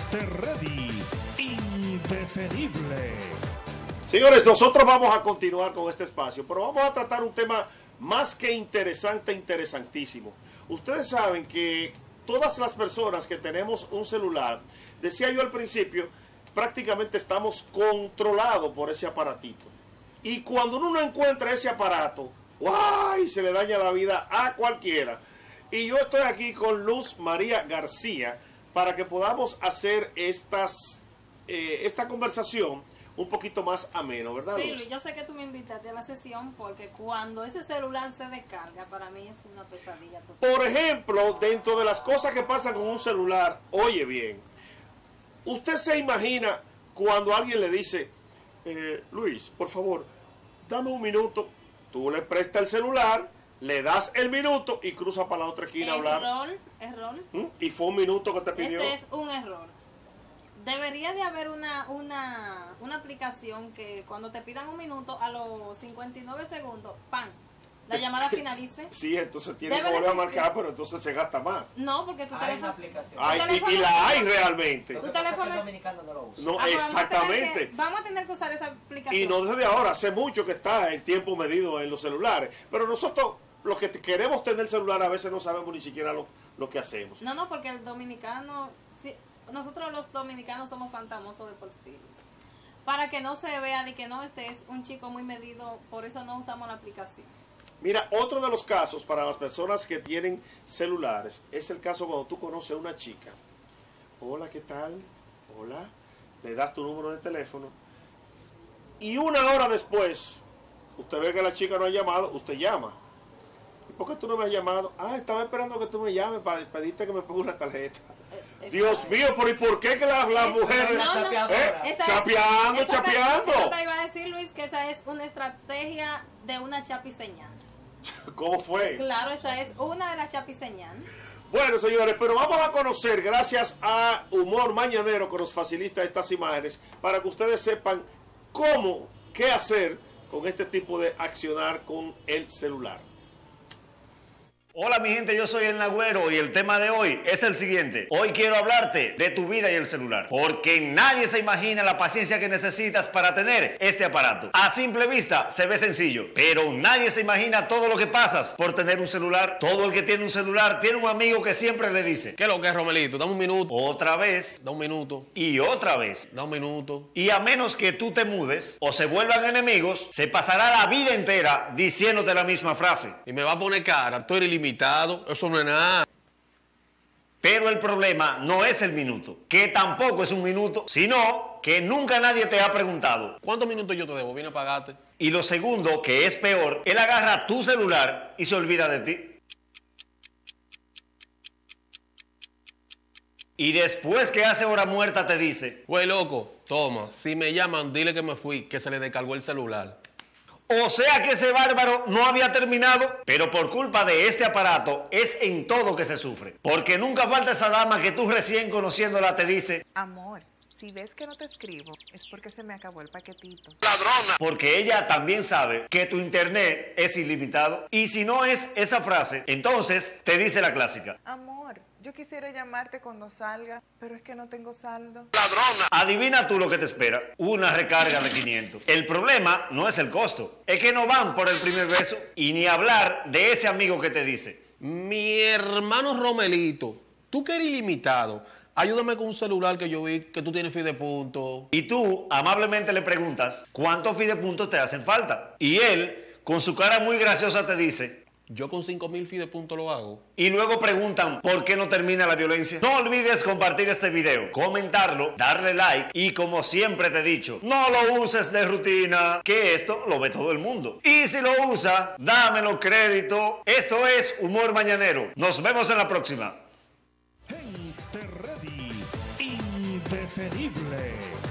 Ready, indeferible. Señores, nosotros vamos a continuar con este espacio, pero vamos a tratar un tema más que interesante, interesantísimo. Ustedes saben que todas las personas que tenemos un celular, decía yo al principio, prácticamente estamos controlados por ese aparatito. Y cuando uno no encuentra ese aparato, ¡guay!, se le daña la vida a cualquiera. Y yo estoy aquí con Luz María García para que podamos hacer esta conversación un poquito más ameno, ¿verdad, Sí, Luz? Luis, yo sé que tú me invitaste a la sesión porque cuando ese celular se descarga, para mí es una pesadilla total. Por ejemplo, dentro de las cosas que pasan con un celular, oye bien, usted se imagina cuando alguien le dice, Luis, por favor, dame un minuto, tú le prestas el celular, le das el minuto y cruza para la otra esquina a hablar. Error. Y fue un minuto que te pidió. Ese es un error. Debería de haber una aplicación que cuando te pidan un minuto, a los 59 segundos, ¡pam!, la llamada finalice. Sí, entonces tiene que Debe volver a existir. marcar, pero entonces se gasta más. No, porque tu Hay una teléfono... aplicación. Ay, teléfono y la hay realmente. Lo que tu pasa es que teléfono el es- dominicano no lo usa. No, pues exactamente. Vamos a tener que usar esa aplicación. Y no desde ahora, hace mucho que está el tiempo medido en los celulares. Pero nosotros, los que queremos tener celular, a veces no sabemos ni siquiera lo que hacemos. No, porque el dominicano, sí, nosotros los dominicanos somos fantamosos de por sí. Para que no se vea de que no, este es un chico muy medido, por eso no usamos la aplicación. Mira, otro de los casos para las personas que tienen celulares es el caso cuando tú conoces a una chica. Hola, ¿qué tal? Hola. Le das tu número de teléfono. Y una hora después, usted ve que la chica no ha llamado, usted llama. ¿Y por qué tú no me has llamado? Ah, estaba esperando que tú me llames para pedirte que me ponga una tarjeta. Dios mío, pero ¿y por qué que las mujeres... No, no, chapeadora. Chapeando. Eso te iba a decir, Luis, que esa es una estrategia de una chapiseñal. ¿Cómo fue? Claro, esa es una de las chapiseñal. Bueno, señores, pero vamos a conocer, gracias a Humor Mañanero, que nos facilita estas imágenes, para que ustedes sepan qué hacer con este tipo de accionar con el celular. Hola mi gente, yo soy el Nagüero y el tema de hoy es el siguiente. Hoy quiero hablarte de tu vida y el celular, porque nadie se imagina la paciencia que necesitas para tener este aparato. A simple vista se ve sencillo, pero nadie se imagina todo lo que pasas por tener un celular. Todo el que tiene un celular tiene un amigo que siempre le dice, ¿Qué es lo que es, Romelito? Dame un minuto. otra vez Da un minuto. y otra vez. Da un minuto. Y a menos que tú te mudes o se vuelvan enemigos, se pasará la vida entera diciéndote la misma frase. Y me va a poner cara. Tú eres ilimitado. Eso no es nada. Pero el problema no es el minuto, que tampoco es un minuto, sino que nunca nadie te ha preguntado. ¿Cuántos minutos yo te debo? Vine a pagarte. Y lo segundo, que es peor, él agarra tu celular y se olvida de ti. Y después que hace hora muerta te dice, Güey, loco, toma. Si me llaman, dile que me fui, que se le descargó el celular. o sea que ese bárbaro no había terminado, pero por culpa de este aparato es en todo que se sufre. Porque nunca falta esa dama que tú recién conociéndola te dice, Amor, si ves que no te escribo, es porque se me acabó el paquetito. porque ella también sabe que tu internet es ilimitado. Y si no es esa frase, entonces te dice la clásica. Amor, yo quisiera llamarte cuando salga, pero es que no tengo saldo. Adivina tú lo que te espera, una recarga de 500. El problema no es el costo, es que no van por el primer beso y ni hablar de ese amigo que te dice, Mi hermano Romelito, tú que eres ilimitado, ayúdame con un celular que yo vi que tú tienes puntos. y tú amablemente le preguntas cuántos fidepuntos te hacen falta. Y él, con su cara muy graciosa, te dice, Yo con 5,000 puntos lo hago. y luego preguntan por qué no termina la violencia. No olvides compartir este video, comentarlo, darle like y como siempre te he dicho, no lo uses de rutina, que esto lo ve todo el mundo. Y si lo usa, dámelo crédito. Esto es Humor Mañanero. Nos vemos en la próxima. Gente Ready, indeferible.